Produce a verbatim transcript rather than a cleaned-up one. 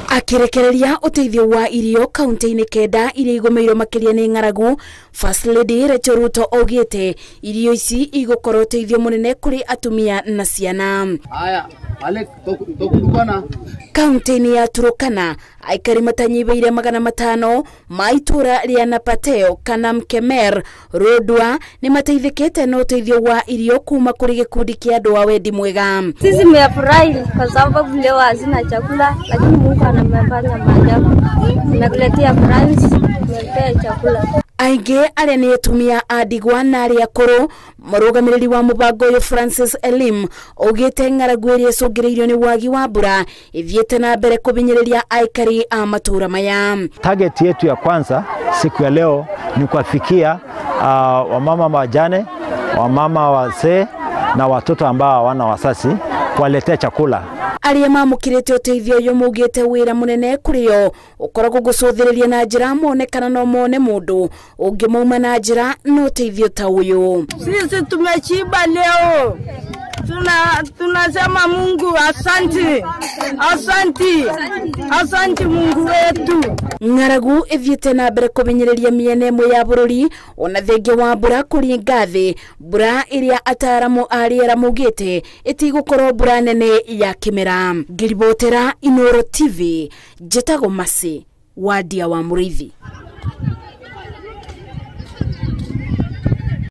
Akirekereria uteithio wa irio kaunti-ini kenda iria igomeirwo makiria ni ng'aragu, First Lady Rachel Ruto augite irio ici igukorwo uteithio munene kuri atumia na ciana. Aya, ale tokukana. Kaunti-ini ya Turukana aikari matanyibeire magana matano ma itura ria Napateo kana Mkemer Rodwa ni mateithikite na uteithio wa irio kuma kuri gikundi kia andu a wendi mwega. Sisi tumefurahi kwa sababu leo hazina chakula, lakini Mungu anamefanya maajabu. Amekuletea France, amekuletea chakula. Aingi aria ni atumia a ndigwa na aria akuru, murugamiriri wa mubango uyu Francis Elim augite ng'aragu iria icungireirio ni wagi wa mbura ithiete na mbere kubinyiriria aikari a matura maya. Target yetu ya kwanza siku ya leo ni kuwafikia uh, wamama wajane, wamama wazee na watoto ambao hawana wasasi, kuwaletea chakula. Aria mamukirite uteithio uyu mugite wira munene kurio ukoragwo gucuthiriria na njira monekana no mone mundu ungimauma na njira no uteithio ta uyu. Sisi tumechiba leo, tuna tunasema Mungu asante, asante, asante Mungu wetu. Ng'aragu ithiete na mbere kubinyiriria miene imwe ya bururi ona thengia wa mbura kuri ngathi, mbura iria ataramu a riera mugite itigukorwo mbura nene ya kimera. Ngiribotera Inooro T V, Jetago Masi, Wadia wa Murithi.